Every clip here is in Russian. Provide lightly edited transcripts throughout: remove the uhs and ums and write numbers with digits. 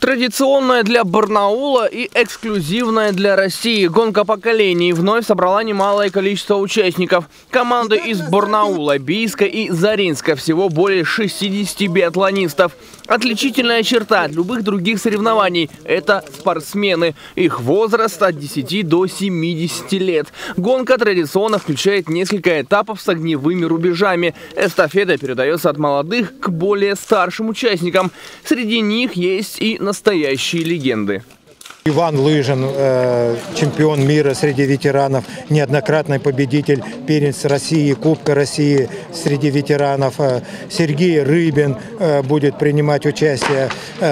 Традиционная для Барнаула и эксклюзивная для России гонка поколений вновь собрала немалое количество участников. Команды из Барнаула, Бийска и Заринска, всего более 60 биатлонистов. Отличительная черта от любых других соревнований – это спортсмены. Их возраст от 10 до 70 лет. Гонка традиционно включает несколько этапов с огневыми рубежами. Эстафета передается от молодых к более старшим участникам. Среди них есть и настоящие легенды. Иван Лыжин, чемпион мира среди ветеранов, неоднократный победитель первенства России, Кубка России среди ветеранов. Сергей Рыбин будет принимать участие.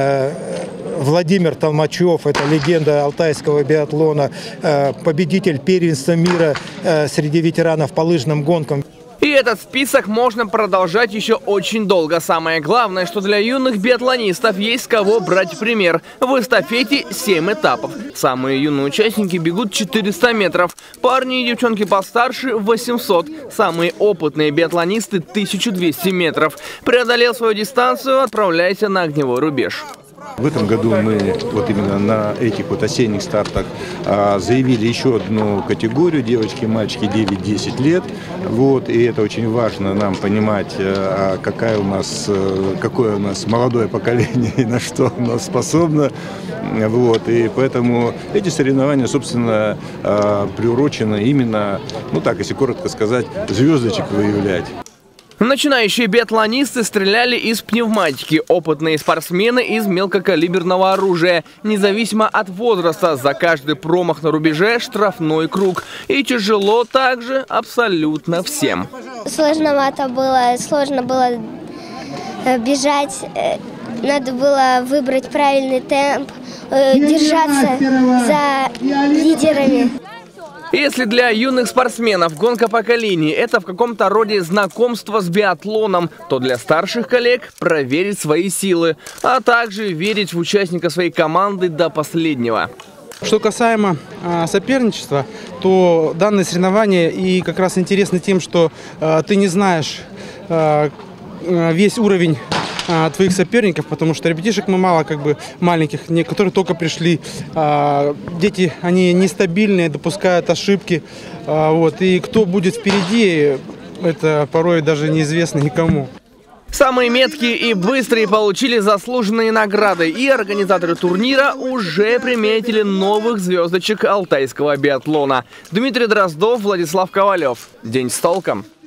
Владимир Толмачев, это легенда алтайского биатлона, победитель первенства мира среди ветеранов по лыжным гонкам. И этот список можно продолжать еще очень долго. Самое главное, что для юных биатлонистов есть с кого брать пример. В эстафете 7 этапов. Самые юные участники бегут 400 метров. Парни и девчонки постарше – 800. Самые опытные биатлонисты – 1200 метров. Преодолел свою дистанцию, отправляйся на огневой рубеж. В этом году мы вот именно на этих вот осенних стартах заявили еще одну категорию: девочки и мальчики 9-10 лет. Вот, и это очень важно нам понимать, какое у нас молодое поколение и на что оно способно. Вот, и поэтому эти соревнования, собственно, приурочены именно, ну так, если коротко сказать, звездочек выявлять. Начинающие биатлонисты стреляли из пневматики, опытные спортсмены из мелкокалиберного оружия. Независимо от возраста, за каждый промах на рубеже штрафной круг. И тяжело также абсолютно всем. Сложновато было, сложно было бежать, надо было выбрать правильный темп, держаться за лидерами. Если для юных спортсменов гонка поколений – это в каком-то роде знакомство с биатлоном, то для старших коллег – проверить свои силы, а также верить в участника своей команды до последнего. Что касаемо соперничества, то данное соревнование и как раз интересно тем, что ты не знаешь весь уровень твоих соперников, потому что ребятишек мы мало, маленьких, которые только пришли. Дети, они нестабильные, допускают ошибки. Вот, и кто будет впереди, это порой даже неизвестно никому. Самые меткие и быстрые получили заслуженные награды, и организаторы турнира уже приметили новых звездочек алтайского биатлона. Дмитрий Дроздов, Владислав Ковалев. День с толком.